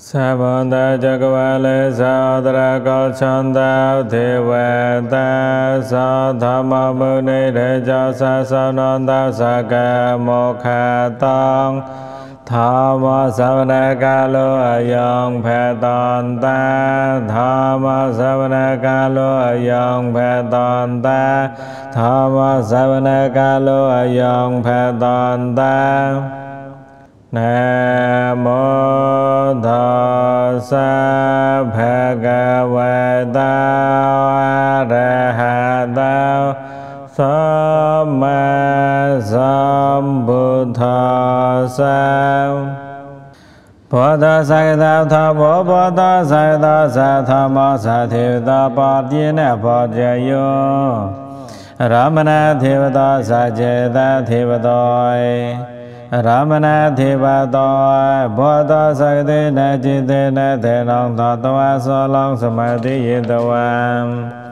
Sa Bồ Tát Chakavale Sa Tara Câu Chon Tao Thị Huệ Ta Sa Tham Mô Bồ Ni Đề Cho Sa Sa Non Tao Sa Ca Mô Kha Tông Tham Mô Sa Vana Ca Lô A Yong Phe Tôn Ta Tham Mô Sa Vana Ca Lô A Yong Phe Tôn Ta Tham Mô Sa Vana Ca Lô A Yong Phe Tôn Ta Nam mô Tassa Bhagavata Arahato Samma Sambuddhassa. Bồ Tát Sa Tha Tha Bồ Bồ Tát Sa Tha Sa Tha Mô Sa Thiêu Ta Bồ Tát Na Bồ Tát Yo Ramana Thiêu Ta Sa Chê Ta Thiêu Tôi Ramana Thiva Tôi Bồ Tát Sa Thi Na Chi Thi Na Thế Nông Thọ Toa So Long Samadhi Yi Toa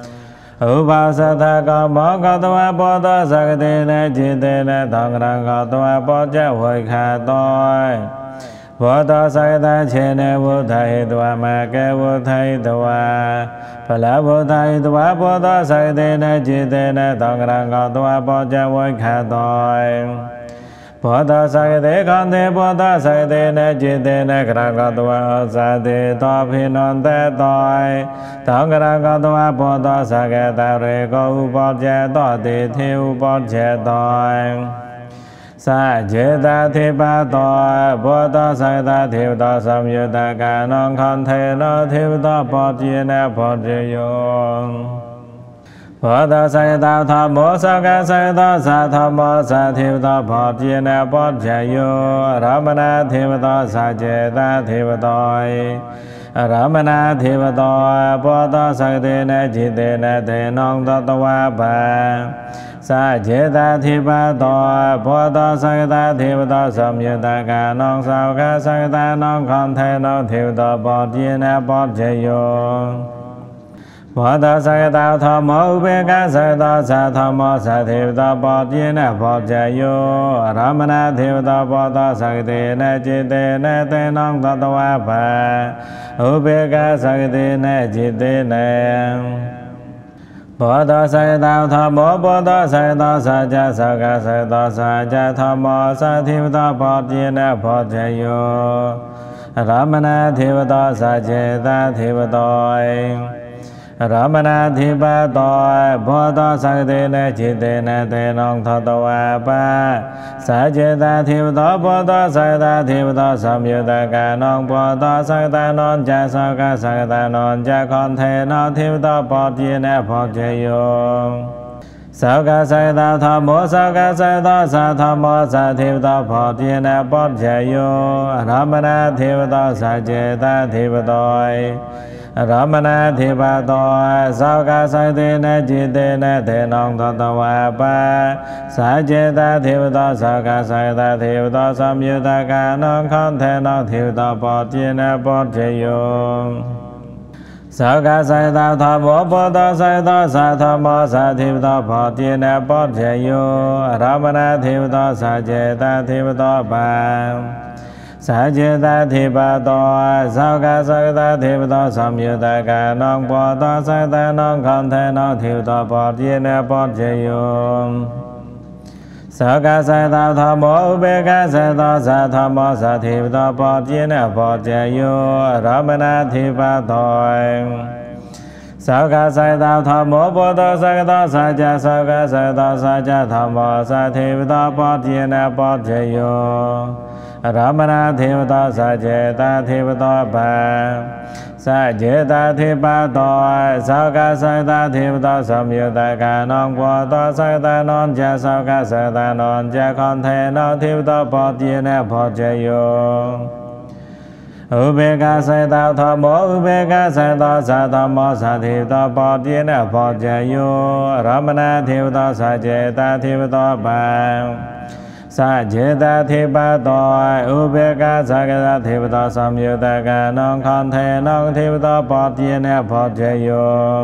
Upa Sa Tha Có Mô Có Toa Bồ Tát Sa Thi Na Chi Thi Na Thong Rang Có Toa Bồ Tát Hội Kha Tôi Bồ Tát Sa Tha Chê Na Vô Thầy Toa Ma Ke Vô Thầy Toa Phật Lạ Vô Thầy Toa Bồ Tát Sa Thi Na Chi Thi Na Thong Rang Có Toa Bồ Tát Hội Kha Tôi Bồ Tát Sa Thi Con Thi Bồ Tát Sa Thi Na Chi Thi Na Krang Có Toa Sa Thi To Phi Non Te Tôi Thong Krang Có Toa Bồ Tát Sa Ke Ta Rê Có U Bồ Tát To Thi Thi U Bồ Tát Tôi Sa Chê Ta Thi Ba Tôi Bồ Tát Sa Ta Thiêu To Sam Yu Ta Ca Non Khon Thê No Thiêu To Bồ Tát Na Bồ Tát Yo Bồ Tát Sa Ta Tha Mô Sa Ca Sa Ta Sa Tha Mô Sa Thiêu Ta Bồ Tát Na Bồ Tát Yo Ramana Thiêu Ta Sa Chê Ta Thiêu Tôi Ramana Thiêu Tôi Bồ Tát Sa Thi Na Chi Thi Na Thế Non Tho Toa Ba Sa Chê Ta Thi Ba Tôi Bồ Tát Sa Ta Thiêu Ta Sam Yu Ta Ca Non Sao Ca Sa Ta Non Khon Thê No Thiêu Ta Bồ Tát Na Bồ Tát Yo Bồ Tát Sa Ta Tha Mô Bê Ca Sa Ta Sa Tha Mô Sa Thiêu Ta Bồ Tát Na Bồ Tát Yo Ramana Thiêu Ta Bồ Tát Sa Thi Na Chi Thi Na Thế Non Tho Toa Ba Bê Ca Sa Thi Na Chi Thi Na Bồ Tát Sa Ta Tha Mô Bồ Tát Sa Ta Sa Cha Sa Ca Sa Ta Sa Cha Tha Mô Sa Thiêu Ta Bồ Tát Na Bồ Tát Yo Ramana Thiêu Ta Sa Chê Ta Thiêu Tôi Ramana Thi Ba Tôi Bồ Tát Sa Thi Na Chi Thi Na Thế Non Tho Toa Ba Sa Chê Ta Thiêu To Bồ Tát Sa Ta Thiêu To Sam Yu Ta Ca Non Bồ Tát Sa Ta Non Cha Sa Ca Sa Ta Non Cha Khon Thê No Thiêu To Bồ Tát Na Bồ Tát Yo Sa Ca Sa Ta Tha Mô Sa Ca Sa Ta Sa Tha Mô Sa Thiêu Ta Bồ Tát Na Bồ Tát Yo Ramana Thiêu Ta Sa Chê Ta Thiêu Tôi Ramana Thi Ba Tôi Sa Ca Sa Thi Na Chi Thi Na Thế Non Tho Toa Ba Sa Chê Ta Thiêu To Sa Ca Sa Ta Thiêu To Sam Yu Ta Ca Non Khon Thê No Thiêu To Bồ Tát Na Bồ Tát Yo Sa Ca Sa Ta Tha Mô Bồ Tát Sa Ta Sa Tha Mô Sa Thiêu To Bồ Tát Na Bồ Tát Yo Ramana Thiêu To Sa Chê Ta Thiêu To Ba Sa Chê Ta Thi Ba Tôi Sa Ca Sa Ta Thiêu To Sam Yu Ta Ca Non Bồ Tát Sa Ta Non Khon Thê No Thiêu To Bồ Tát Na Bồ Tát Yo Sa Ca Sa Ta Tha Mô Bê Ca Sa Ta Sa Tha Mô Sa Thiêu To Bồ Tát Na Bồ Tát Yo Ramana Thi Ba Tôi Sa Ca Sa Ta Tha Mô Bồ Tát Sa Ta Sa Cha Sa Ca Sa Ta Sa Cha Tha Mô Sa Thiêu To Bồ Tát Na Bồ Tát Yo Ramana Thiêu Ta Sa Chê Ta Thiêu To Ba Sa Chê Ta Thi Ba Tôi Sa Ca Sa Ta Thiêu To Sam Yu Ta Ca Non Bồ Tát Sa Ta Non Cha Sa Ca Sa Ta Non Cha Khon Thê No Thiêu To Bồ Tát Na Bồ Tát Yo Bê Ca Sa Ta Tha Mô Bê Ca Sa Ta Sa Tha Mô Sa Thiêu To Bồ Tát Na Bồ Tát Yo Ramana Thiêu Ta Sa Chê Ta Thiêu To Ba Sa Chê Ta Thi Ba Tôi Bê Ca Sa Ca Thiêu To Sam Yu Ta Ca Non Khon Thê Non Thiêu To Bồ Tát Na Bồ Tát Yo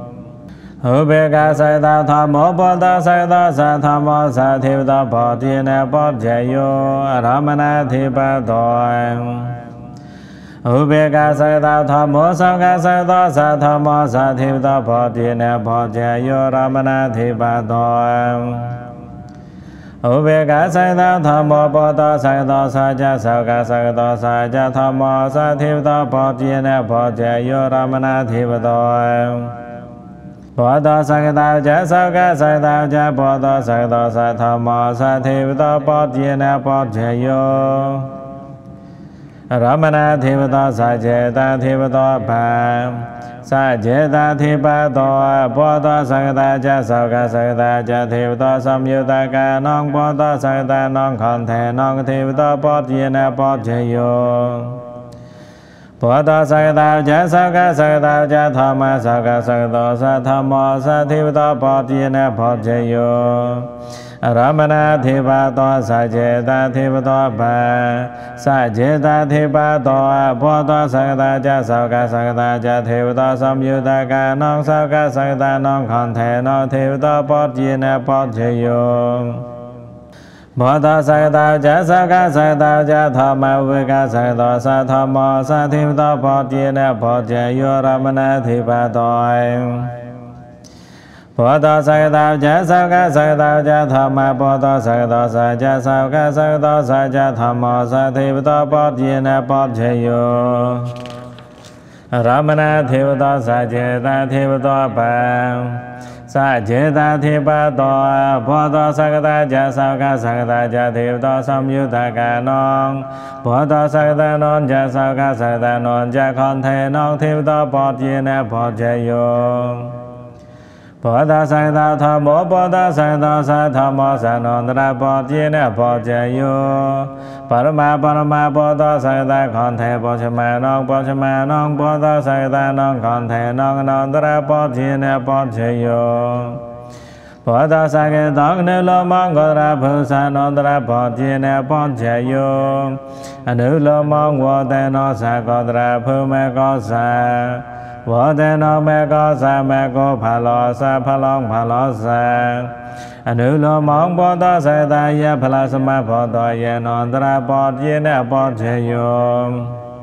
Bê Ca Sa Ta Tha Mô Bồ Tát Sa Ta Sa Tha Mô Sa Thiêu To Bồ Tát Na Bồ Tát Yo Ramana Thi Ba Tôi Ú bê ca sa đa thọ mô sa ca sa đa sa thọ mô sa thi đa bồ đề nè bồ đề yo ra ma na thi bà đô Ú bê ca sa đa thọ mô bồ đô sa đô sa cha sa ca sa đô sa cha thọ mô sa thi đa bồ đề nè bồ đề yo ra ma na thi bà đô Bồ đô sa đa cha sa ca sa đa cha bồ đô sa thọ mô sa thi đa bồ đề nè bồ đề yo Ramana Thivata Sajeta Thivata Pa Sajeta Thipato Bota Sagata Cha Sauka Sagata Cha Thivata Samyuta Ka Nong Bota Sagata Nong Khante Nong Thivata Bot Yena Bot Jayo Bota Sagata Cha Sauka Sagata Cha Thama Sauka Sagata Sa Thama Sa Thivata Bot Yena Bot Jayo Ramana Thipato Sajeta Thipato Pa Sajeta Thipato Bota Sagata Cha Sauka Sagata Cha Thipato Samyuta Ka Nong Sauka Sagata Nong Khante Nong Thipato Bot Yena Bot Jayo Bota Sagata Cha Sauka Sagata Cha Thama Vika Sagata Sa Thama Sa Thipato Bot Yena Bot Jayo Ramana Thipato Bota Sagata Cha Sauka Sagata Cha Thama Bota Sagata Sa Cha Sauka Sagata Sa Cha Thama Sa Thipato Bot Yena Bot Jayo Ramana Thipato Sajeta Thipato Pa Sajeta Thipato Bota Sagata Cha Sauka Sagata Cha Thipato Samyuta Ka Nong Bota Sagata Non Cha Sauka Sagata Non Cha Khante Nong Thipato Bot Yena Bot Jayo Bota Sagata Thamo Bota Sagata Sa Thamo Sa Nondra Bot Yena Bot Jayo Parama Parama Bota Sagata Khante Pochama Nong Bota Sagata Nong Khante Nong Nondra Bot Yena Bot Jayo Bota Sagata Nulo Mong Godra Pusa Nondra Bot Yena Bot Jayo Nulo Mong Wote No Sa Godra Pume Gosa Vô thế nó mê có sa mê cô phá lo sa phá long phá lo sa Nữ lô mong bó tó sa ta ya phá la sa ma phó tó ya non tra bó yê nè bó chê yô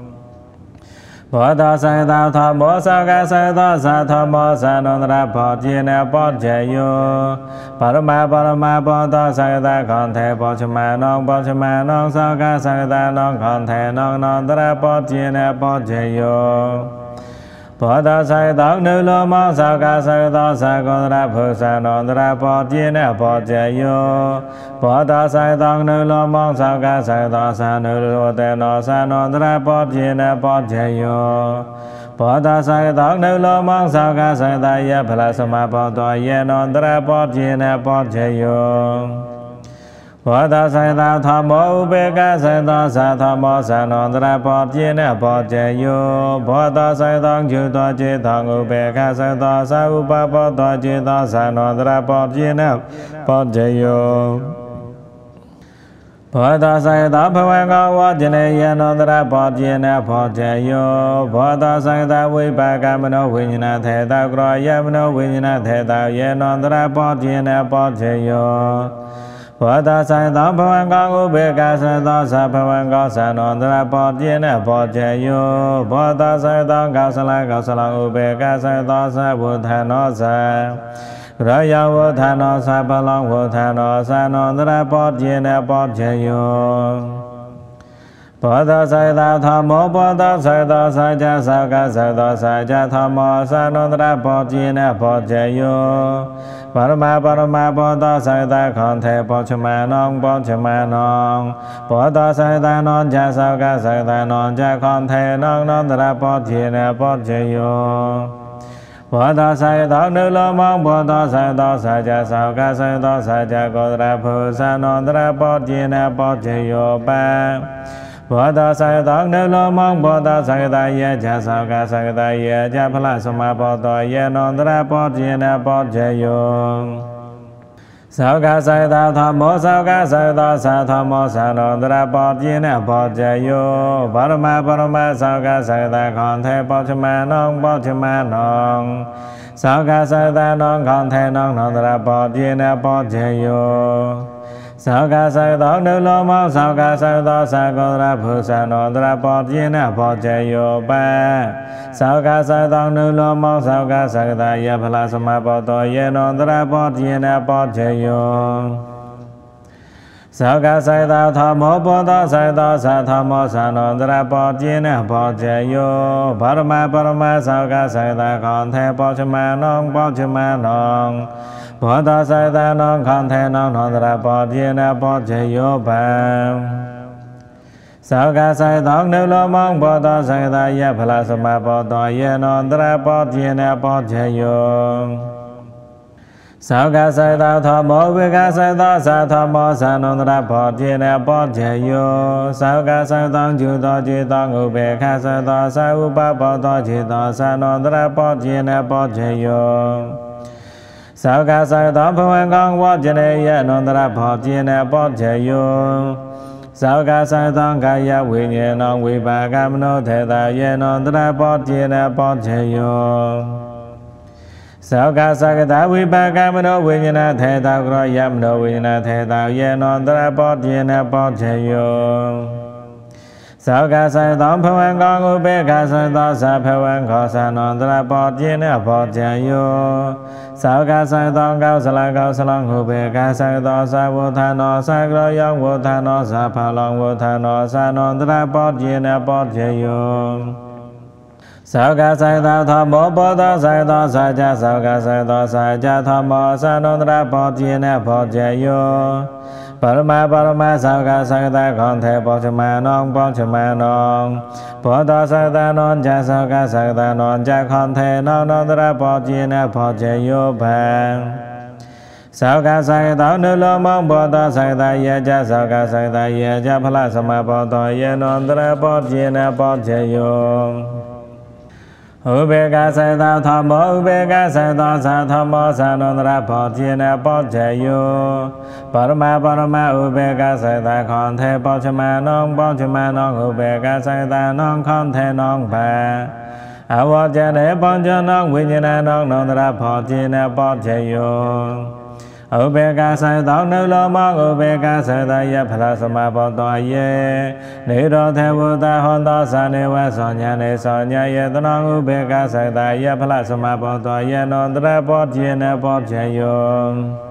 Bó tó sa ta thọ bó sa ca sa tó sa thọ bó sa non tra bó yê nè bó chê yô Parama bó tó sa ta khon thê bó chê ma non sa ca sa ta non khon thê non tra bó yê nè bó chê yô Bota Sagata Nữ Lô Mong Sao Ca Sagata Sa Con Ra Phu Sa Non Ra Bot Yena Bot Jayo Bota Sagata Nữ Lô Mong Sao Ca Sagata Sa Nữ Lô Te No Sa Non Ra Bot Yena Bot Jayo Bota Sagata Nữ Lô Mong Sao Ca Sagata Ya Phala Sama Bot To Ye Non Ra Bot Yena Bot Jayo Bota Sagata Thamo Ubeka Sagata Sa Thamo Sa Nondra Bot Yena Bot Jayo Bota Sagata Juto Jitong Ubeka Sagata Sa Upa Bot Jito Sa Nondra Bot Yena Bot Jayo Bota Sagata Bhavanga Vajane Yanondra Bot Yena Bot Jayo Bota Sagata Vipaka Mano Vinyana Theta Groya Mano Vinyana Theta Yanondra Bot Yena Bot Jayo Bota Sagata Bhavanga Ubeka Sagata Sa Bhavanga Sa Nondra Bot Yena Bot Jayo Bota Sagata Gausala Ubeka Sagata Sa Vuthano Sa Raya Vuthano Sa Bhalong Vuthano Sa Nondra Bot Yena Bot Jayo Bota Sagata Thamo Bota Sagata Sa Cha Sauka Sagata Sa Cha Thamo Sa Nondra Bot Yena Bot Jayo Parama Bota Sagata Khante Pochama Nong Bota Sagata Non Cha Sauka Sagata Non Cha Khante Nong Nondra Bot Yena Bot Jayo Bota Sagata Nữ Lô Mong Bota Sagata Sa Cha Sauka Sagata Sa Cha Godra Phu Sa Nondra Bot Yena Bot Jayo Ba Bota Sagata Nữ Lô Mong Bota Sagata Ye Cha Sauka Sagata Ye Cha Phala Sama Bot To Ye Nondra Bot Yena Bot Jayo Sauka Sagata Thamo Sauka Sagata Sa Thamo Sa Nondra Bot Yena Bot Jayo Parama Sauka Sagata Khante Pochama Nong Sauka Sagata Non Khante Nong Nondra Bot Yena Bot Jayo sao ca sai tông nữ lô mong sao ca sai tông sa cô ra phụ sa nô ra bọt dê na bọt chê yo ba sao ca sai tông nữ lô mong sao ca sai ta ya phala sama bọt to ye nô ra bọt dê na bọt chê yo sao ca sai ta tho mô bọt to sai to sa tho mô sa nô ra bọt dê na bọt chê yo parama sao ca sai ta con the bọt chma nong bọt to sai ta nong con the nong ra bọt dê na bọt chê yo ba sao ca sai tông nữ lô mong bọt to sai ta ya phala sama bọt to ye nô ra bọt dê na bọt chê yo sao ca sai ta tho mô vi ca sai ta sa tho mô sa nô ra bọt dê na bọt chê yo sao ca sai tông chu to chi tông u bê ca sai ta sa u pa bọt to chi to sa nô ra bọt dê na bọt chê yo sao ca sai tông phật quan con bọt chê ne ye nô ra bọt dê na bọt chê yo sao ca sai tông ca ya vi nhê nông vi pa ca mô thể ta ye nô ra bọt dê na bọt chê yo sao ca sai ta vi pa ca mô vi nhê na thể ta gro ya mô vi nhê na thể ta ye nô ra bọt dê na bọt chê yo sao ca sai tông phật quan con u bê ca sai ta sa phật quan kho sa nô ra bọt dê na bọt chê yo sao ca sai tông cao sa lang u bê ca sai ta sa vô tha nô sa gro yong vô tha nô sa pha long vô tha nô sa nô ra bọt dê na bọt chê yo sao ca sai ta tho mô bọt to sai to sa cha sao ca sai to sa cha tho mô sa nô ra bọt dê na bọt chê yo parama sao ca sai ta con thể bọt chma nong bọt to sai ta non cha sao ca sai ta non cha con thể nong ra bọt dê na bọt chê yo ba sao ca sai tông nữ lô mong bọt to sai ta ye cha sao ca sai ta ye cha phala sama bọt to ye non ra bọt dê na bọt chê yo u bê ca sai ta tho mô u bê ca sai to sa tho mô sa nô ra bọt dê na bọt chê yo parama u bê ca sai ta con thể bọt chma nong u bê ca sai ta nong con thể nong ba a vô cha ne bọt cho nong vi nhê na nong ra bọt dê na bọt chê yo u bê ca sai tông nữ lô mong u bê ca sai ta ya phala sama bọt to ye ni đô thể vô ta hôn to sa ni wa so nya ye ta nong u bê ca sai ta ya phala sama bọt to ye nô ra bọt dê na bọt chê yo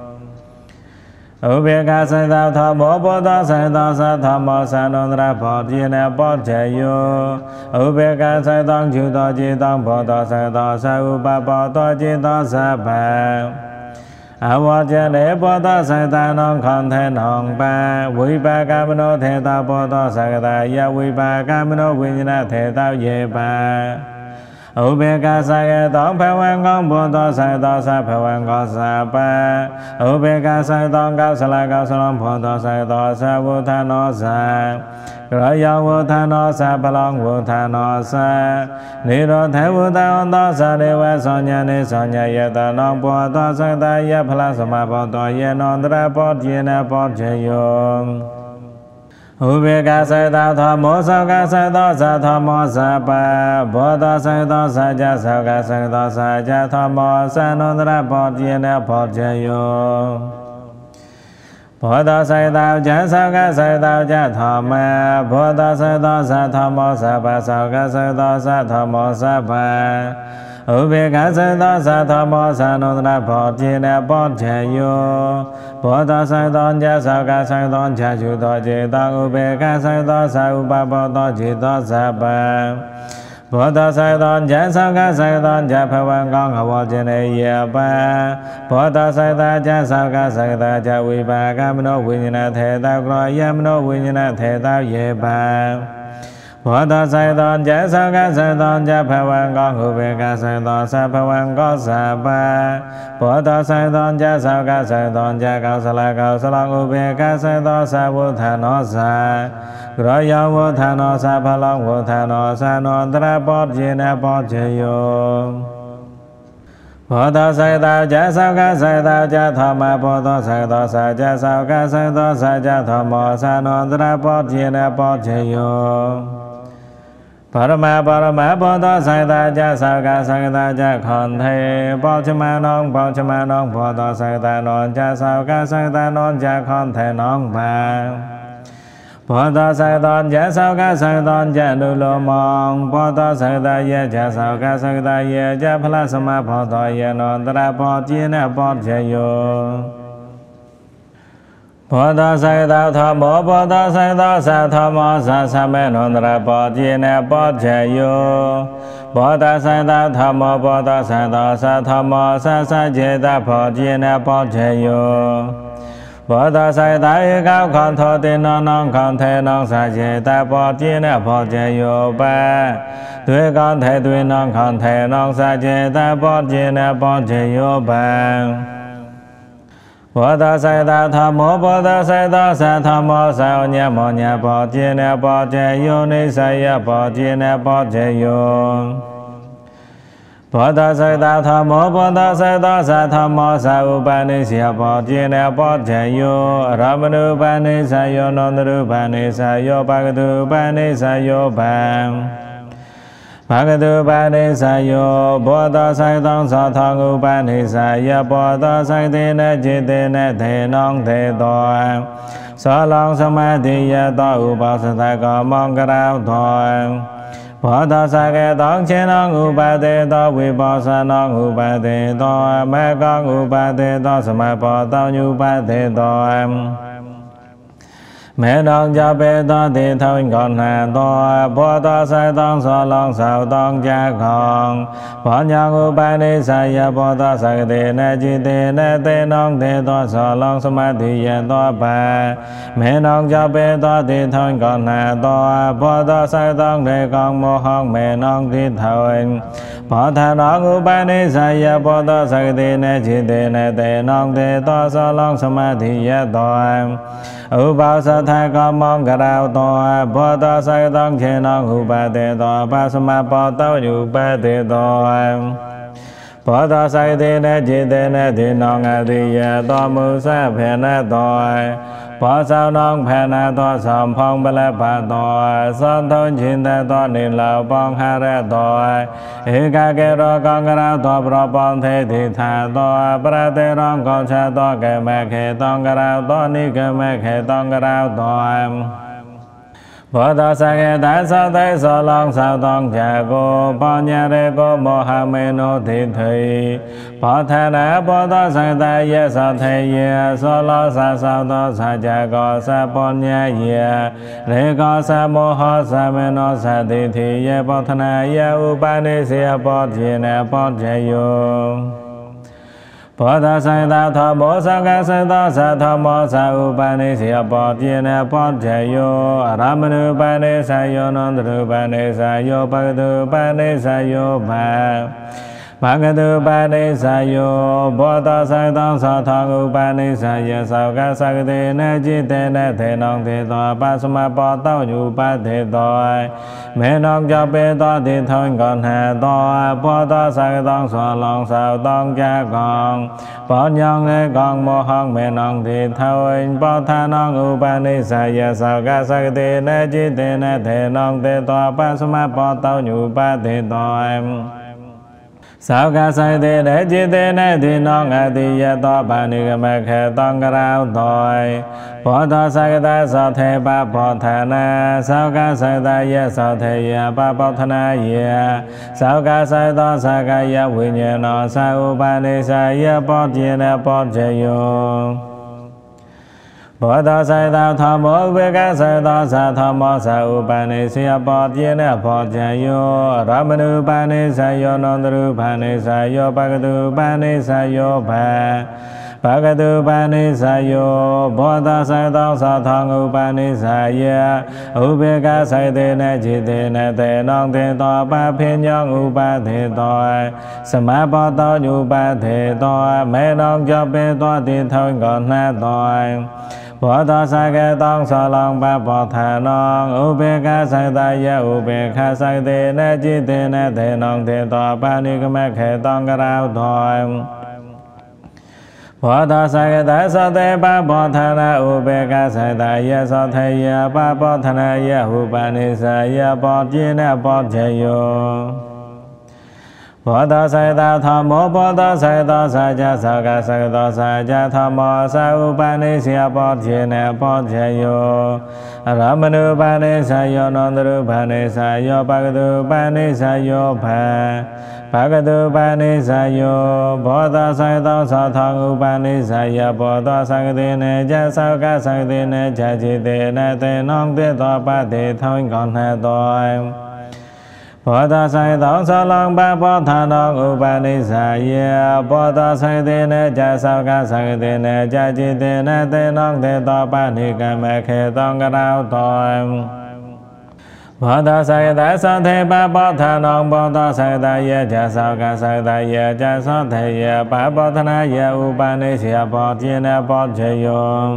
u bê ca sai ta tho mô bọt to sai to sa tho mô sa nô ra bọt dê na bọt chê yo u bê ca sai tông chu to chi tông bọt to sai to sa u pa bọt to chi to sa ba a vô cha ne bọt to sai ta nong con thể nong ba vi pa ca mô thể ta bọt to sai ta ya vi pa ca mô vi nhê na thể ta ye ba u bê ca sai tông phật quan con bọt to sai to sa phật quan con sa ba u bê ca sai tông cao sa long bọt to sai to sa vô tha nô sa gro yong vô tha nô sa pha long vô tha nô sa ni đô thể vô ta hôn to sa ni wa so nya ye ta nong bọt to sai ta ya phala sama bọt to ye nô ra bọt dê na bọt chê yo u bê ca sai ta tho mô sao ca sai to sa tho mô sa pa bọt to sai to sa cha sao ca sai to sa cha tho mô sa nô ra bọt dê na bọt chê yo bọt to sai ta cha sao ca sai ta cha tho ma bọt to sai to sa tho mô sa pa sao ca sai to sa tho mô sa pa u bê ca sai to sa tho mô sa nô ra bọt dê na bọt chê yo bọt to sai to cha sao ca sai to cha chu to chi tông u bê ca sai to sa u pa bọt to chi to sa pa bọt to sai to cha sao ca sai to cha phật quan con học vô chê ne ye ba bọt to sai ta cha sao ca sai ta cha vi pa ca mô vi nhê na thể ta gro ya mô vi nhê na thể ta ye ba bọt to sai to cha sao ca sai to cha phật quan con u bê ca sai to sa phật quan con sa ba bọt to sai to cha sao ca sai to cha cao sa long u bê ca sai to sa vô tha nô sa gro yong vô tha nô sa pha long vô tha nô sa nô ra bọt dê na bọt chê yo bọt to sai ta cha sao ca sai ta cha tho ma bọt to sai to sa cha sao ca sai to sa cha tho mô sa nô ra bọt dê na bọt chê yo Parama Bodha Saita Ja Saka Sakata Ja Khonte Pochama Non Bodha Saita Non Ja Saka Sakata Non Ja Khonte Non Pa Bodha Saita Ja Saka Sakata Ja Nulo Mong Bodha Saita Ye Ja Saka Sakata Ye Ja Phalasama Bodha Ye Non Tara Bodhina Bodhayo Bodha Saita Thamo Bodha Saita Sathamo Sasame Nondra Bodhina Bodhayo Bodha Saita Thamo Bodha Saita Sathamo Sasajeta Bodhina Bodhayo Bodha Saita Ikao Khonto Tino Non Khonte Non Sajeta Bodhina Bodhayo Ba Tui Khonte Tui Non Khonte Non Sajeta Bodhina Bodhayo Ba Bodha Saita Thamo Bodha Saita Sathamo Saonya Monya Bodhina Bodhayo Nisaya Bodhina Bodhayo Bodha Saita Thamo Bodha Saita Sathamo Saupanisya Bodhina Bodhayo Ramanupanisaya Nondarupanisaya Bhagatupanisaya Bham Bhagatupanisaya Bodha Saita Sathang Upanisaya Bodha Saita Jitena Te Nong Te Toa Salong Samadhiya To Upasata Kamong Karao Toa Bodha Saketong Chenong Upate To Vipasanong Upate To Mekong Upate To Samapotong Upate To Mẹ non cho bê to thì thôi còn hà to bố to sai tông so long sao tông cha con bỏ nhân u ba ni sai ya bố to sai thì nè chi thì nè tê non thì to so long samadhi ya to ba mẹ non cho bê to thì thôi còn hà to bố to sai tông thì con mô hông mẹ non thì thôi bỏ thà non u ba ni sai ya bố to sai thì nè chi thì nè tê non thì to so long samadhi ya to bao sa thai con mong cả đạo to bố to sai tông chế non hữu ba tê to ba sa bố tao hữu ba tê to bố to sai tê nè chế tê nè thì non à thì to mưu sa phê nè to bố sao non phê nè to sòm phong bà lê bà to son thôn chín tê to nền lào bong hà rê to ý ca kê rô con cả đạo to bro bong thê thì thà to bà tê rong con cha to kê mẹ khê tông cả đạo to ni kê mẹ khê tông cả đạo to Bố to sa kê thái sa tế so long sao tông cha cô bó nhà rê cô mô hà mê nô thị thủy bó thà nè bố to sa ta ye sa thê ye so lo sa sao to sa cha cô sa bó nhà ye rê cô sa mô hô sa mê nô sa thị thị ye bó thà nè ye u ba ni siya bó chì nè bó chê yu Bodha Saita Thamo Saka Saita Sathamo Saupanisya Bodhina Bodhayo Ramanupanisaya Nondarupanisaya Bhagatupanisaya Bhagatupanisaya Bodha Saita Sathang Upanisaya Saka Sakti Na Jite Na Te Nong Te To Pasama Bodha Upa Te To Mẹ non cho bê to thì thôi còn hà to bố to sai tông so lòng sao tông cha con bố nhân lê con mô hông mẹ non thì thôi bố tha non upanisaya sao ca sắc tì nê chi tì nê thề non tê to pasama bố tao nhu ba tê to sao ca sai tê nê chi tê nê thì non à tì ya to ba ni ca mẹ khê tông ca rao thôi bố to sai ta sao thê ba bố thà na sao ca sai ta ye sao thê ya ba bố thà na ye sao ca sai to sa ca ya vi nhẹ nó sa upanisa ye bố chê na bố chê yu bố to sai ta thamo vi ca sai to sa thamo sa upanisa bố chê na bố chê yu ramanupanisa yo nondarupanisa yo bhagatupanisa yo bha Bhagatupanisaya Bodha Saita Sathang Upanisaya Ubeka Saite Na Jite Na Te Nong Te To Ba Phiên Nhân Upa Te To Samapoto Upa Te To Mẹ Nong Cho Bê To Thì Thôi Còn Na To Bố to sa kê tông so long ba bò thà non Ubeka Saita Ya Ubeka Saite Na Jite Na Te Nong Te To Ba Ni Ka Mẹ Khê Tông Ka Rao Thôi Phật đà sa đà sa thế ba bồ thà na u bê ca sa đà ya sa thế ya ba bồ thà na ya hu ba ni sa ya bồ chi na bồ che yo Phật đà sa đà tham mô Phật đà sa đà sa ja sa ca sa đà sa ja tham mô sa u ba ni sa bồ chi na bồ che yo Ramanu ba ni sa yo nandru ba ni sa yo bhagadu ba ni sa yo bha Bhagadu ba ni sa yo Bồ Tát sa đà sa thang u ba ni sa ya Bồ Tát sa thế ne ja sa ca sa thế ne ja chi te na te nong te to ba te thôi còn ha tôi Bồ Tát sa đà sa lang ba Bồ Tát nong u ba ni sa ya Bồ Tát sa thế ne ja sa ca sa thế ne ja chi te na te nong te to ba ni ca me khe tong ca đau tôi Phật đà sa đà sa thế ba bồ thà nong bồ tát sa đà ya ja sa ca sa đà ya ja sa thế ya ba bồ thà na ya u ba ni sa bồ chi na bồ che yo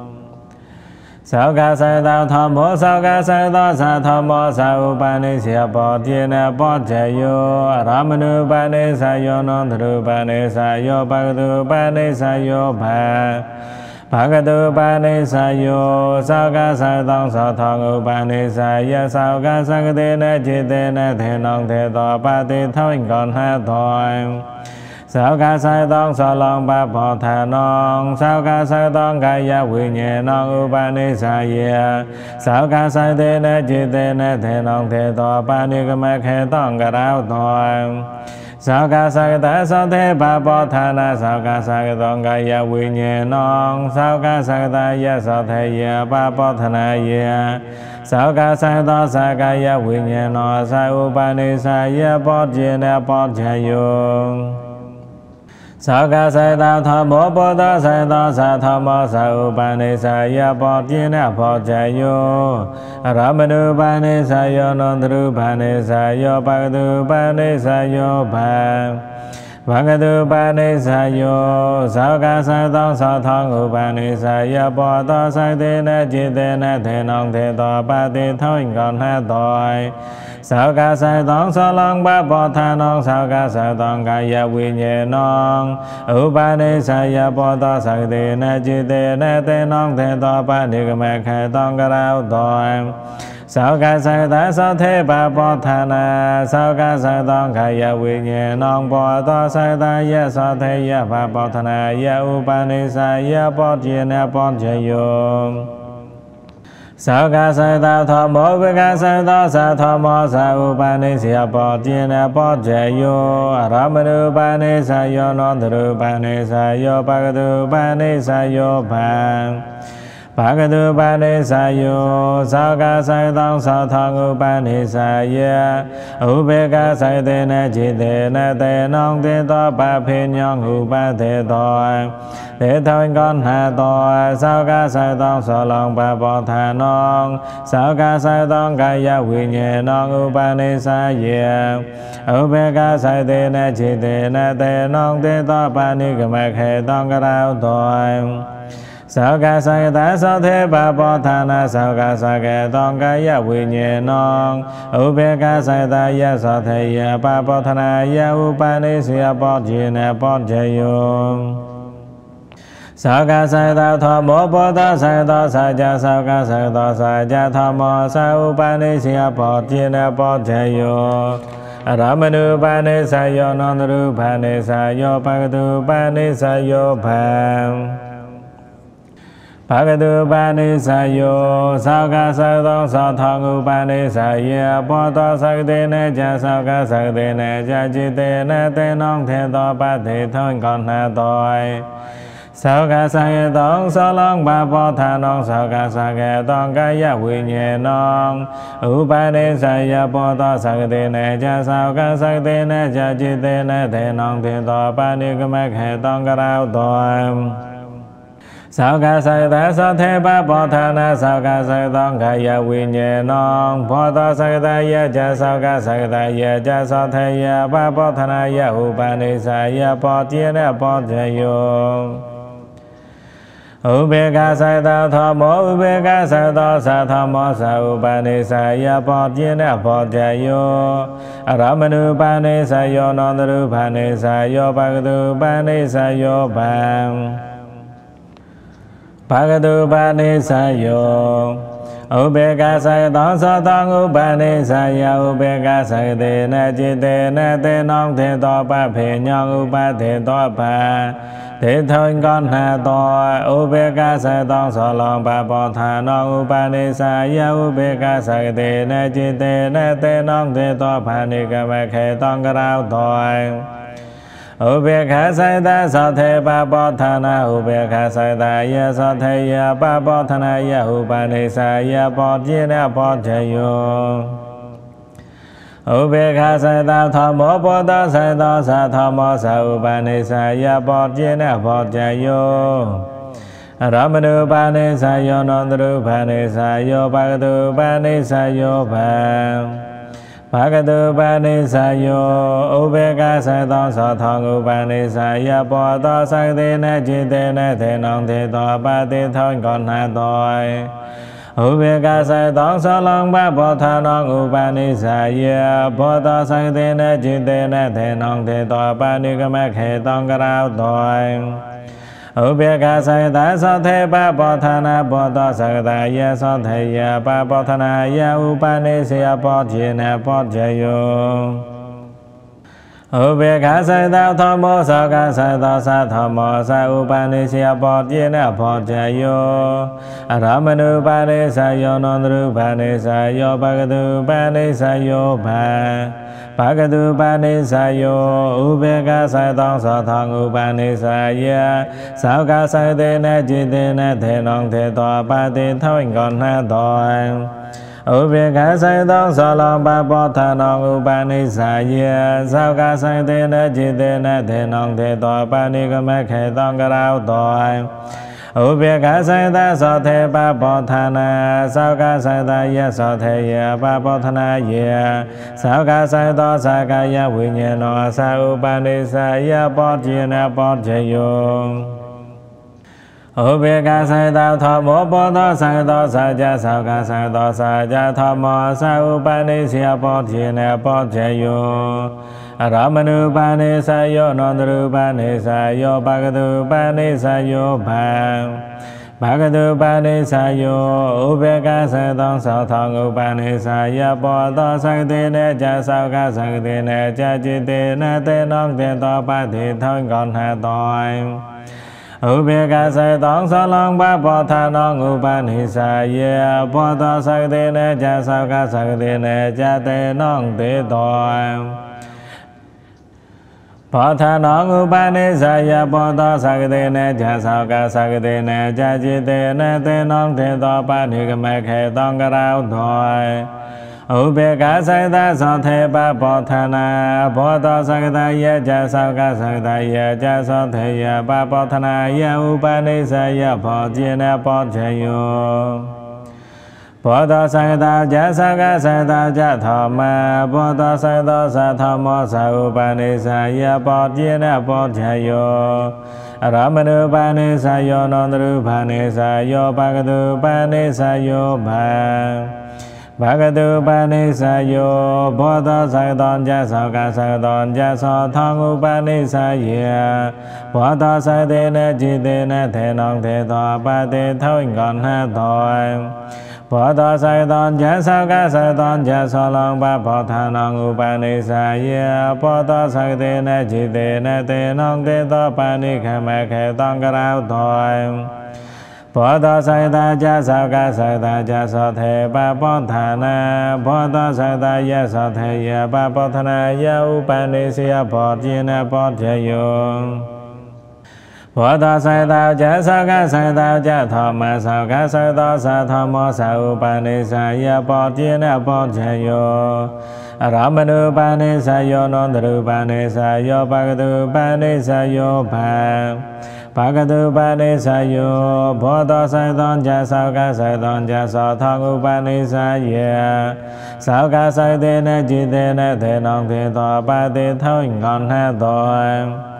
Sa ca sa đà tham mô sa ca sa đà sa tham mô sa u ba ni sa bồ chi na bồ che yo Ramanu ba ni sa yo nandru ba ni sa yo bhagadu ba ni sa yo bha Bhagadu ba ni sa yo sa ca sa tông sa thang u ba ni sa ya sa ca sa thế na chi te na thế nong thế to ba ti thôi còn ha thôi Sa ca sa tông sa long ba bồ thà nong sa ca sa tông ca ya quy nhẹ nong u ba ni sa ya sa ca sa thế na chi te na thế nong thế to ba ni ca ma khe tông ca đau thôi Sa ca sa đà sa thế ba bồ thà na sa ca sa tông ca ya quy nhẹ nong sa ca sa đà ya sa thế ya ba bồ thà na ya sa ca sa đà sa ca ya quy nhẹ nong sa u ba ni sa ya bồ chi na bồ che yo Sa ca sa đà tham mô Bồ Tát sa đà sa tham mô sa u ba ni sa ya bồ chi na bồ che yo Ramanu ba ni sa yo nandru ba ni sa yo bhagadu ba ni sa yo bha Bhagadu ba ni sa yo sa ca sa tông sa thang u ba ni sa ya Bồ Tát sa thế na chi te na thế nong thế to ba ti thôi còn ha tội Sa ca sa tông sa lang ba bồ thà nong sa ca sa tông ca ya quy nhẹ nong u ba ni sa ya Bồ Tát sa thế na chi te na thế nong thế to ba ni ca ma khe tông ca đau tội Sa ca sa đà sa thế ba bồ thà na sa ca sa tông ca ya quy nhẹ nong Bồ Tát sa đà ya sa thế ya ba bồ thà na ya u ba ni sa ya bồ chi na bồ che yo Sa ca sa đà tham mô bê ca sa đà sa tham mô sa u ba ni sa bồ chi na bồ che yo Ramanu ba ni sa yo nandru ba ni sa yo bhagadu ba ni sa yo bha Bhagadu ba ni sa yo sa ca sa tông sa thang u ba ni sa ya u bê ca sa thế na chi te na te nong te to ba phi nhong u ba thế thôi thế thôi con hà tội sa ca sa tông sa long ba bồ thà nong sa ca sa tông ca ya quy nhẹ nong u ba ni sa ya u bê ca sa thế na chi te na te nong te to ba ni ca ma khe tông ca đau tội Sa ca sa đà sa thế ba bồ thà na sa ca sa khe tông ca ya quy nhẹ nong u bê ca sa đà ya sa thế ya ba bồ thà na ya u ba ni sa bồ chi na bồ che yo Sa ca sa đà tham mô Bồ Tát sa đà sa ja sa ca sa đà sa ja tham mô sa u ba ni sa bồ chi na bồ che yo Ramanu ba ni sa yo nandru ba ni sa yo bhagadu ba ni sa yo bha Bhagadu ba ni sa yo sa ca sa tông sa thang u ba ni sa ya Bồ Tát sa thế na ja sa ca sa thế na ja chi te na te nong thế to ba thì thôi còn ha tội Sa ca sa tông sa lang ba bồ thà nong sa ca sa khe tông ca ya quy nhẹ nong u ba ni sa ya Bồ Tát sa thế na ja sa ca sa thế na ja chi te na thế nong thế to ba ni ca ma khe tông ca đau tội Sa ca sa đà sa thế ba bồ thà na sa ca sa tông ca ya quy nhẹ nong Bồ Tát sa đà ya ja sa ca sa đà ya ja sa thế ya ba bồ thà na ya u ba ni sa ya bồ chi na bồ che yo Ubeka Saita Thamo Ubeka Saita Sathamo Sa Upanisa Yapodjina Podjayo Ramanu Panisa Yo Nondaru Panisa Yo Bhagadu Panisa Yo Bam Bhagadu Panisa Yo Ubeka Saita Satang Upanisa Ya Ubeka Saita Najite Nate Nong Te Topa Pinyong Upate Topa Thế thôi con hà tòa Ubeka Sa Tông Sở Lòng Bà Bò Thà Nông Upanisa Ya Ubeka Sa Tê Nê Chi Tê Nê Tê Nông Tê Tòa Phà Ni Ca Mê Khê Tông Ca Rao Tòa Ubeka Sa Ta Sa Thê Bà Bò Thà Na Ubeka Sa Ta Ya Sa Thê Ya Bà Bò Thà Na Ya Upanisa Ya Bò Chi Na Bò Chê Yu Ubeka Saita Thamo Bodha Saita Sathamo Sa Upanisa Ya Bodhina Bodhayo Ramanu Panisa Yo Nondaru Panisa Yo Bhagadu Panisa Yo Bham Bhagadu Panisa Yo Ubeka Saita Sathang Upanisa Ya Bodha Sakti Na Chite Na Thế Nong Thế Toa Ba Ti Thôi Còn Hà Tôi Ubeka Saita Sa Long Ba Bò Tha Nong Upanisa Ya Bodha Sakti Na Chite Na Thế Nong Thế Toa Ba Ni Ca Mê Khê Tông Ca Rao Tôi Ubeka Saita Sa Thê Ba Bò Tha Na Bodha Sakti Ya Sa Thê Ya Ba Bò Tha Na Ya Upanisa Bò Chi Na Bò Chê Yu Ubeka Saita Thamo Sa Ca Saita Sa Thamo Sa Upanisa Bò Chi Na Bò Chê Yu Ramanu Panisa Yo Nondaru Panisa Yo Bhagadu Panisa Yo Bha Bhagadu Panisa Yo Ubeka Saita Sa Thang Upanisa Ya Sao Ca Sakti Na Chite Na Thế Nong Thế Toa Ba Ti Thôi Còn Hà Tôi Ubeka Saita Sa Long Ba Bò Tha Nong Upanisa Ya Sao Ca Sakti Na Chite Na Thế Nong Thế Toa Ba Ni Ca Mê Khê Tông Ca Rao Tôi Ubeka Saita Sa Thê Ba Bò Tha Na Sao Ca Saita Ya Sa Thê Ya Ba Bò Tha Na Ya Sao Ca Saita Sa Ca Ya Vinyano Sa Upanisa Ya Bò Chi Na Bò Chê Yu Ubeka Saita Thamo Bodha Saita Sa Ja Sao Ca Saita Sa Ja Thamo Sa Upanisa Bò Chi Na Bò Chê Yu Ramanu Panisa Yo Nondaru Panisa Yo Bhagadu Panisa Yo Bham Bhagadu Panisa Yo Ubeka Saita Sa Thang Upanisa Ya Bodha Sakti Na Ja Sao Ca Sakti Na Ja Chite Na Thế Nong Thế Toa Ba Ti Thôi Còn Hà Tôi Ubeka Saita Sa Long Ba Bò Tha Nong Upanisa Ya Bodha Sakti Na Ja Sao Ca Sakti Na Ja Thế Nong Thế Toa Bò Tha Nong Upanisa Ya Bodha Sakti Na Ja Sao Ca Sakti Na Ja Chite Na Thế Nong Thế Toa Ba Ni Ca Mê Khê Tông Ca Rao Tôi Ubeka Saita Sa Thê Ba Bò Tha Na Bodha Sakti Ya Ja Sao Ca Sakti Ya Ja Sa Thê Ya Ba Bò Tha Na Ya Upanisa Ya Bò Chi Na Bò Chê Yu Bodha Saita Ja Sao Ca Saita Ja Thama Bodha Saita Sa Thamo Sa Upanisa Ya Bò Chi Na Bò Chê Yu Ramanu Panisa Yo Nondaru Panisa Yo Bhagadu Panisa Yo Bha Bhagadu Panisa Yo Bodha Saita Ja Sao Ca Saita Ja Sa Thang Upanisa Ya Bodha Sakti Na Chite Na Thế Nong Thế Toa Ba Ti Thôi Còn Hà Tôi Bodha Saita Ja Sao Ca Saita Ja Sa Long Ba Bò Tha Nong Upanisa Ya Bodha Sakti Na Chite Na Thế Nong Thế Toa Ba Ni Ca Mê Khê Tông Ca Rao Tôi Bodha Saita Ja Sao Ca Saita Ja Sa Thê Ba Bò Tha Na Bodha Saita Ya Sa Thê Ya Ba Bò Tha Na Ya Upanisa Bò Chi Na Bò Chê Yu Bodha Saita Ja Sao Ca Saita Ja Thama Sao Ca Saita Sa Thamo Sa Upanisa Ya Bò Chi Na Bò Chê Yu Ramanu Panisa Yo Nondaru Panisa Yo Bhagadu Panisa Yo Bham Bhagadu Panisa Yo Bodha Saita Ja Sao Ca Saita Ja Sa Thang Upanisa Ya Sao Ca Sakti Na Chite Na Thế Nong Thế Toa Ba Ti Thôi Còn Hà Tôi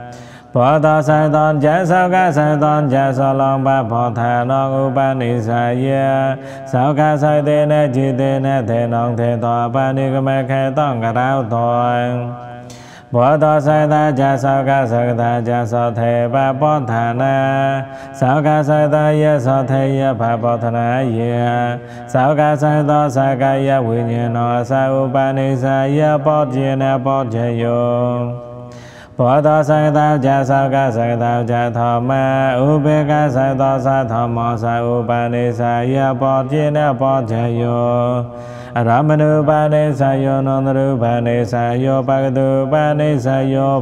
Bồ Tát sai tôn cha sao ca sai tôn cha so long ba Bồ Tát non Upanisa sao ca sai te ne chi te ne te non te to pa ni ka me khe tông ka rao thôi. Bồ Tát sai ta cha sao ca sai ta cha so thế ba Bồ Tát na sao ca sai ta ye so thế ye ba Bồ Tát na ye sao ca sai ta sa ca ye vi nhiên no sa Upanisa ye Bồ Chi na Bồ Chi yo. Bồ Tát sai ta cha sao ca sai ta cha thọ ma Upekkha sai ta sa thọ mo sa Upanisa ye Bồ Chi na Bồ Chi yo. Ramanupanisa yo Nandarupanisa yo Bhagavadupanisa yo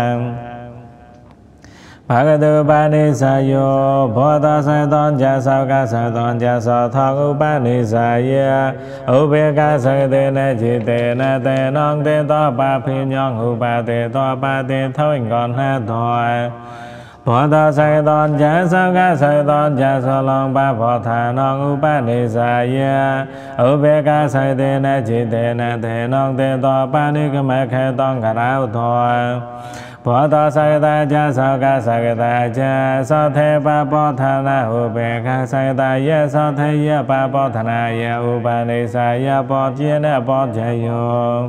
Bhagavadupanisa yo. Bồ Tát sai tôn cha sao ca sai tôn cha so thọ Upanisa ye Upekkha sai te ne chi te ne te non te to ba phi nhon Upa te to ba te thôi còn ha thôi. Bồ Tát sai tôn cha sao ca sai tôn cha so long ba Bồ Tát non Upanisa ye Upekkha sai te ne chi te ne te non te to ba ni ka me khe tông ka rao thôi. Bồ Tát sai ta cha sao ca sai ta cha so thế ba Bồ Tát na Upekkha sai ta ye so thế ye ba Bồ Tát na ye Upanisa ye Bồ Chi na Bồ Chi yo.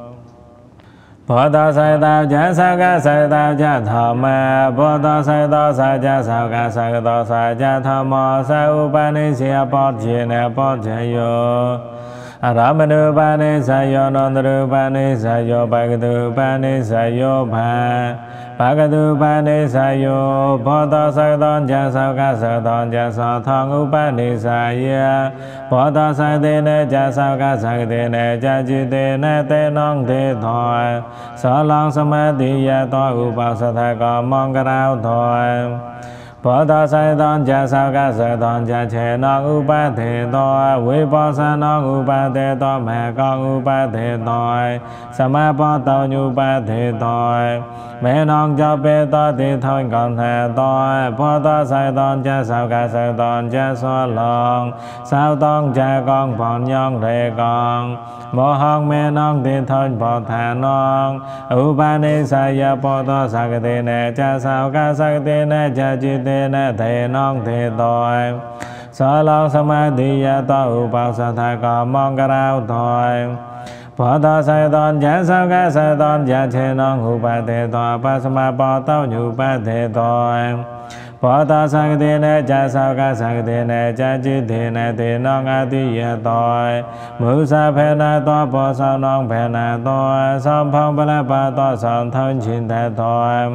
Bồ Tát sai ta cha sao ca sai ta cha thọ ma Bồ Tát sai ta sa cha sao ca sai ta sa cha thọ mo sa Upanisa Bồ Chi na Bồ Chi yo. Ramanupanisa yo Nandarupanisa yo Bhagavadupanisa yo Bhagavadupanisa yo. Bồ Tát sai tôn cha sao ca sai tôn cha so thọ Upanisa ye Bồ Tát sai te ne cha sao ca sai te ne cha chi te ne te non te thôi so long samadhi ye to Upasatha có mong ka rao thôi. Bồ Tát sai tôn cha sao ca sai tôn cha che non Upa thế to vi bồ sa non Upa thế to mẹ con Upa thế to Sama bồ tàu Upa thế to mẹ non cho bê to thì thôi còn thề to. Bồ Tát sai tôn cha sao ca sai tôn cha so lòng sao tôn cha con bọn nhon rề con mô hong mẹ non thì thôi Bồ Tát non Upanisa ya Bồ Tát sa ca te ne cha sao ca sa te ne cha chi te ne thế non thế tội so long samadhi ya to Upasatha có mong ka rao thôi. Bồ Tát sai tôn cha sao ca sai tôn cha che non Upa thế to pa sama bồ tát Upa thế tội. Bồ Tát sai te ne cha sao ca sai te ne cha chi te ne te non a ti ya tội mu sa phe na to bồ sao non phe na to sam phong pa la pa to sam thân chin thế tội.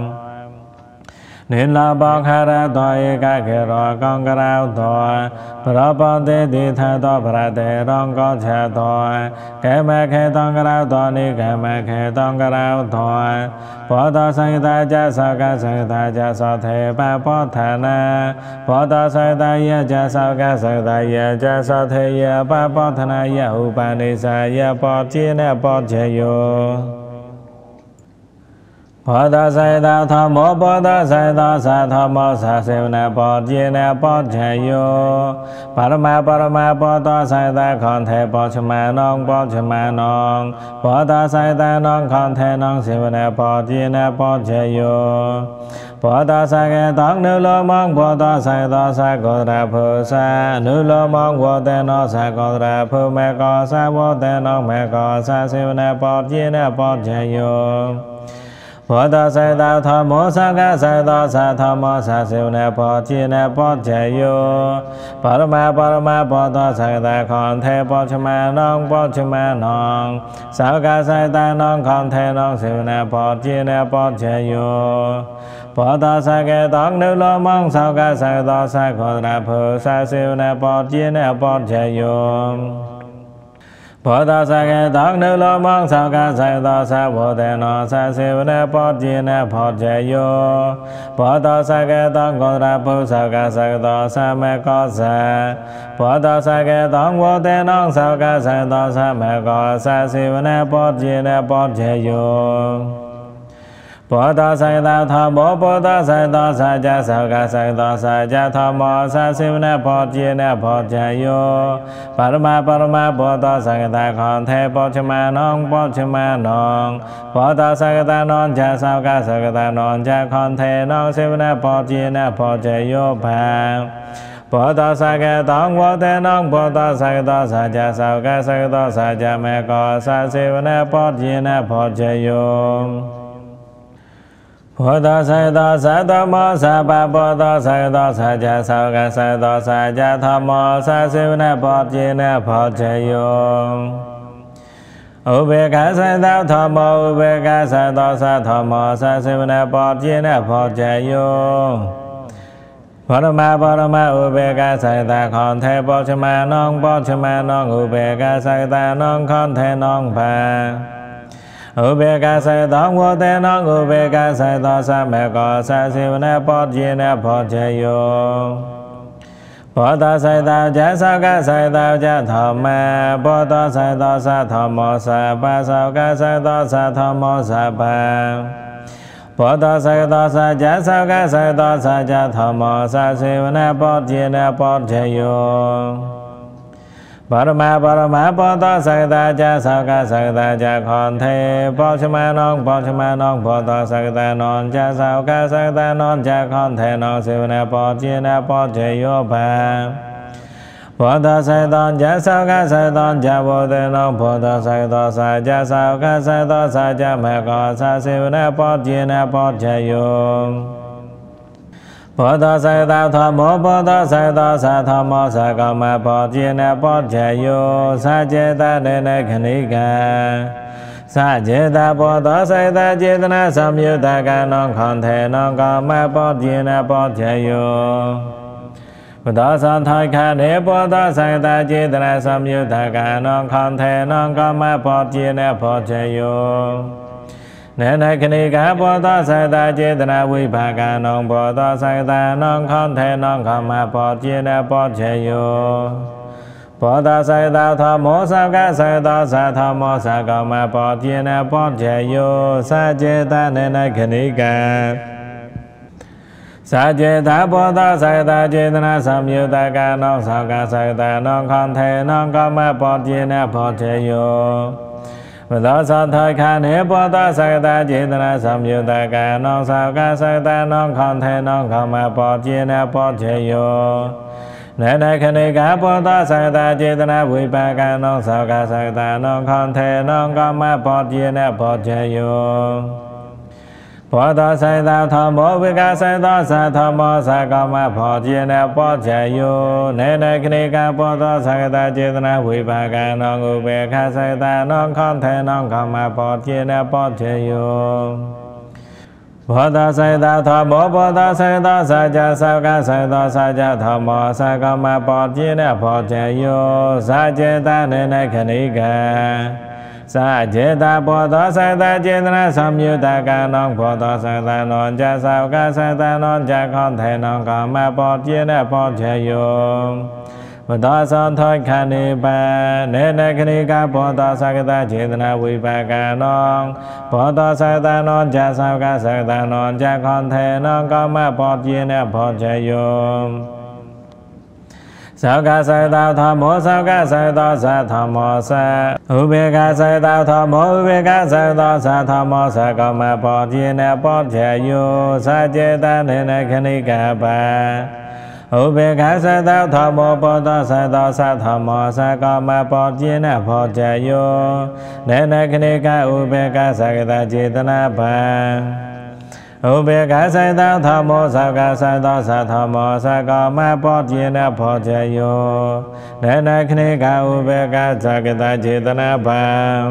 Nên là bọc hà ra tội ca khe rõ con ca rao tội Pra bọc tế đi tha tội pra tế rong có cha tội Kẻ mẹ khe tông ca rao tội ni kẻ mẹ khe tông ca rao tội. Bồ Tát sai ta cha sao ca sai ta cha so thế ba Bồ Tát na Bồ Tát sai ta ye cha sao ca sai ta ye cha so thế ye ba Bồ Tát na ye Upanisa ye Bồ Chi na Bồ Chi yo. Bồ Tát sai ta thọ mo Bồ Tát sai ta sa thọ mo sa siêu na Bồ Chi na Bồ Chi yo. Parama Bồ Tát sai ta con thể Bồ Chi ma non Bồ Chi ma non Bồ Tát sai ta non con thể non siêu na Bồ Chi na Bồ Chi yo. Bồ Tát sai ke tông nữ lô mong Bồ Tát sai ta sa cô ra phu sa nữ lô mong Bồ Tát no sa cô ra phu mẹ co sa Bồ Tát non mẹ co sa siêu na Bồ Chi na Bồ Chi yo. Bồ Tát sai ta thọ mo sa ca sai ta sa thọ mo sa siêu na Bồ Chi na Bồ Chi yo. Parama Bồ Tát sai ta con thể Bồ Chi ma non Bồ Chi ma non sao ca sai ta non con thể non siêu na Bồ Chi na Bồ Chi yo. Bồ Tát sai ke tông nữ lô mong sao ca sai ta sa cô ra phu sa siêu na Bồ Chi na Bồ Chi yo. Bồ Tát sai ke tông nữ lô mong sao ca sai ta sa Bồ Tát no sa siêu na Bồ Chi na Bồ Chi yo. Bồ Tát sai ke tông cô ra phu sao ca sai ta sa mẹ co sa Bồ Tát sai ke tông Bồ Tát non sao ca sai ta sa mẹ co sa siêu na Bồ Chi na Bồ Chi yo. Bồ Tát Sa Đà Tha Mô Bồ Tát Sa Đà Sa Cha Sa Ca Sa Đà Sa Cha Tha Mô Sa Si Na Bồ Chi Na Bồ Cha Yo Parama Bồ Tát Sa Đà Con Thế Bồ Cha Ma Nong Bồ Tát Sa Đà Non Cha Sa Ca Sa Đà Non Cha Con Thế Non Si Na Bồ Chi Na Bồ Cha Yo Pa Bồ Tát Sa Ca Tông Bồ Tát Nong Bồ Tát Sa Đà Sa Cha Sa Ca Sa Đà Sa Cha Mẹ Có Sa Si Na Bồ Chi Na Bồ Cha Yo Bồ Tát Sa Đà Sa Tha Mô Sa Pa Bồ Tát Sa Đà Sa Cha Sa Ca Sa Đà Sa Cha Tha Mô Sa Si Na Bồ Chi Na Bồ Cha Yo Ubeka Sa Đà Tha Mô Ubeka Sa Đà Sa Tha Mô Sa Si Na Bồ Chi Na Bồ Cha Yo Parama Ubeka Sa Đà Con Thế Bồ Cha Ma Nong Ubeka Sa Đà Non Con Thế Non Pa Ubeka Sa Đà Vô Te Nong Ubeka Sa Đà Sa Mẹ Có Sa Si Na Bồ Chi Na Bồ Cha Yo Bồ Tát Sa Đà Cha Sa Ca Sa Đà Cha Tha Ma Bồ Tát Sa Đà Sa Tha Mô Sa Pa Sa Ca Sa Đà Sa Tha Mô Sa Pa Bồ Tát Sa Đà Sa Cha Sa Ca Sa Đà Sa Cha Tha Mô Sa Si Na Bồ Chi Na Bồ Cha Yo Parama Bồ Tát Sa Đà Cha Sa Ca Sa Đà Cha Con Thế Bồ Cha Ma Nong Bồ Tát Sa Đà Non Cha Sa Ca Sa Đà Non Cha Con Thế Non Si Na Bồ Chi Na Bồ Cha Yo Pa Bồ Tát Sa Đà Cha Sa Ca Sa Đà Cha Vô Te Nong Bồ Tát Sa Đà Sa Cha Sa Ca Sa Đà Sa Cha Mẹ Có Sa Si Na Bồ Chi Na Bồ Cha Yo Bồ Tát Sa Đà Tha Mô Bồ Tát Sa Đà Sa Tha Mô Sa Ca Ma Bồ Chi Na Bồ Cha Yo Sa Che Ta Ne Ne Khani Ca Sa Che Ta Bồ Tát Sa Đà Che Ta Na Sam Yu Ta Ca Non Con Thế Non Ca Ma Bồ Chi Na Bồ Cha Yo Bồ Tát Sa Thai Kha Ne Bồ Tát Sa Đà Che Ta Na Sam Yu Ta Ca Non Con Thế Non Ca Ma Bồ Chi Na Bồ Cha Yo Nè nè Khani Ca Bồ Tát Sa Đà Che Ta Na Vi Pa Ca Non Bồ Tát Sa Đà Non Con Thế Non Ca Ma Bồ Chi Na Bồ Cha Yo Bồ Tát Sa Đà Tha Mô Sa Ca Sa Đà Sa Tha Mô Sa Ca Ma Bồ Chi Na Bồ Cha Yo Sa Che Ta Nè nè Khani Ca Sa Che Ta Bồ Tát Sa Đà Che Ta Na Sam Yu Ta Ca Non Sa Ca Sa Đà Non Con Thế Non Ca Ma Bồ Chi Na Bồ Cha Yo Bồ Tát Sa Thai Kha Ne Bồ Tát Sa Đà Che Ta Na Sam Yu Ta Ca Non Sa Ca Sa Đà Non Con Thế Non Ca Ma Bồ Chi Na Bồ Cha Yo Nè nè Khani Ca Bồ Tát Sa Đà Che Ta Na Vi Pa Ca Non Sa Ca Sa Đà Non Con Thế Non Ca Ma Bồ Chi Na Bồ Cha Yo Bồ Tát Sa Đà Tha Mô Ubeka Sa Đà Sa Tha Mô Sa Ca Ma Bồ Chi Na Bồ Cha Yo Nè nè Khani Ca Bồ Tát Sa Đà Che Ta Na Vi Pa Ca Non Ubeka Sa Đà Non Con Thế Non Ca Ma Bồ Chi Na Bồ Cha Yo Bồ Tát Sa Đà Tha Mô Bồ Tát Sa Đà Sa Cha Sa Ca Sa Đà Sa Cha Tha Mô Sa Ca Ma Bồ Chi Na Bồ Cha Yo Sa Che Ta Nè nè Khani Ca Sa Che Ta Bồ Tát Sa Đà Che Ta Na Sam Yu Ta Ca Non Bồ Tát Sa Đà Non Cha Sa Ca Sa Đà Non Cha Con Thế Non Ca Ma Bồ Chi Na Bồ Cha Yo Bồ Tát Sa Thai Kha Ni Pa Nè nè Khani Ca Bồ Tát Sa Đà Che Ta Na Vi Pa Ca Non Bồ Tát Sa Đà Non Cha Sa Ca Sa Đà Non Cha Con Thế Non Ca Ma Bồ Chi Na Bồ Cha Yo Sa Ca Sa Đà Tha Mô Sa Ca Sa Đà Sa Tha Mô Sa Ubeka Sa Đà Tha Mô Ubeka Sa Đà Sa Tha Mô Sa Ca Ma Bồ Chi Na Bồ Cha Yo Sa Che Ta Nè nè Khani Ca Pa Ubeka Sa Đà Tha Mô Bồ Tát Sa Đà Sa Tha Mô Sa Ca Ma Bồ Chi Na Bồ Cha Yo Nè nè Khani Ca Ubeka Sa Đà Che Ta Na Pa Ubeka Sa Đà Tha Mô Sa Ca Sa Đà Sa Tha Mô Sa Ca Ma Bồ Chi Na Bồ Cha Yo Nè nè Khani Ca Ubeka Sa Đà Che Ta Na Pa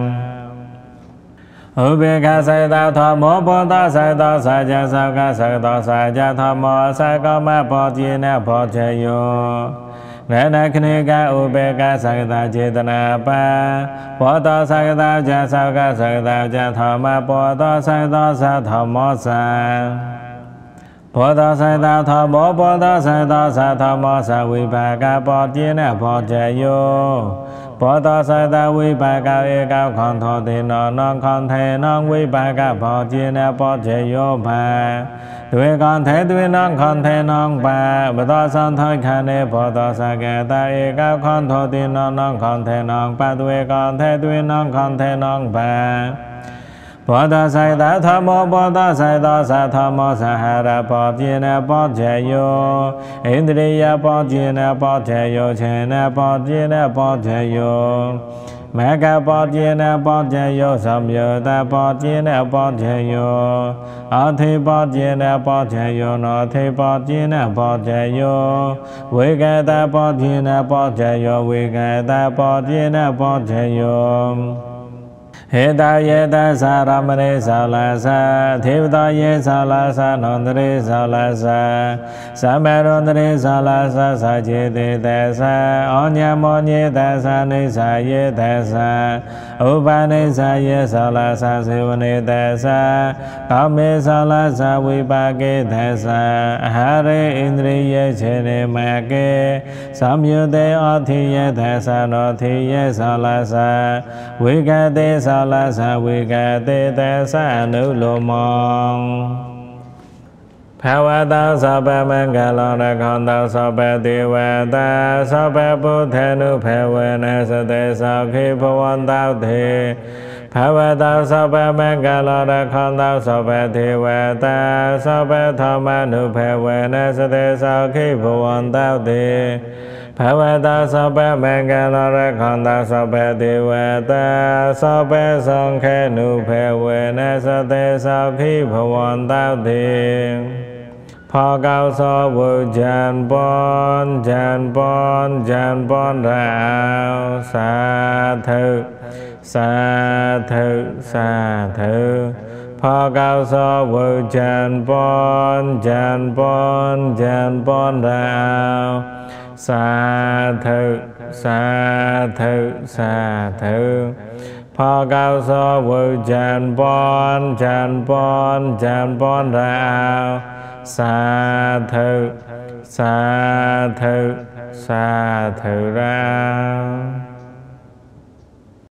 Ubeka Sa Đà Tha Mô Bồ Tát Sa Đà Sa Cha Sa Ca Sa Đà Sa Cha Tha Mô Sa Ca Ma Bồ Chi Na Bồ Cha Yo Nè nè Khani Ca Ubeka Sa Đà Che Ta Na Pa Bồ Tát Sa Đà Cha Sa Ca Sa Đà Cha Tha Ma Bồ Tát Sa Đà Sa Tha Mô Sa Bồ Tát Sai Đà Tha Bồ Bồ Tát Sai Đà Sa Tha Mô Sa Vi Bà Ca Bồ Chi Na Bồ Chê Yo Bồ Tát Sai Đà Vi Bà Ca E Cao Khon Thô Tì Nô Nông Khon Thê Nông Vi Bà Ca Bồ Chi Na Bồ Chê Yo Bà Tuệ Con Thế Tuệ Nông Khon Thê Nông Bà Bồ Tát San Thôi Khả Nê Bồ Tát Sa Kê Ta E Cao Khon Thô Tì Nô Nông Khon Thê Nông Bà Tuệ Con Thế Tuệ Nông Khon Thê Nông Bà Bồ Tát Sai Đà Tha Mô Bồ Tát Sai Đà Sa Tha Mô Sa Ha Ra Bồ Chi Na Bồ Chê Yo Indriya Bồ Chi Na Bồ Chê Yo Chê Na Bồ Chi Na Bồ Chê Yo Mẹ Ca Bồ Chi Na Bồ Chê Yo Sam Yo Ta Bồ Chi Na Bồ Chê Yo A Thi Bồ Chi Na Bồ Chê Yo No Thi Bồ Chi Na Bồ Chê Yo Vi Ca Ta Bồ Chi Na Bồ Chê Yo Vi Ca Ta Bồ Chi Na Bồ Chê Yo Heta Yeta Saramane Salasa Thivata Ye Salasa Nandre Salasa Samarandre Salasa Sajete Tesa Onyamonye Tesa Nisa Ye Tesa Upanisa Ye Salasa Sivane Tesa Kame Salasa Vipake Tesa Hare Indriye Chene Make Samyude Ati Ye Tesa Noti Ye Salasa Vikate Salasa Vikate Tesa Nulomong Bhavata Sabha Mangala Rakhanta Sabha Devata Sabha Buddhanu Bhavana Sate Sakhi Bhavantauti Bhavata Sabha Mangala Rakhanta Sabha Devata Sabha Dhamanu Bhavana Sate Sakhi Bhavantauti Bhavata Sabha Mangala Rakhanta Sabha Devata Sabha Sankhenu Bhavana Sate Sakhi Bhavantauti Phó Cao So Vô Chan Bon Rao Sa Thự Sa Thự Sa Thự Phó Cao So Vô Chan Bon Rao Sa Thự Sa Thự Sa Thự Phó Cao So Vô Chan Bon Rao Sa Thự Sa Thự Sa Thự Ra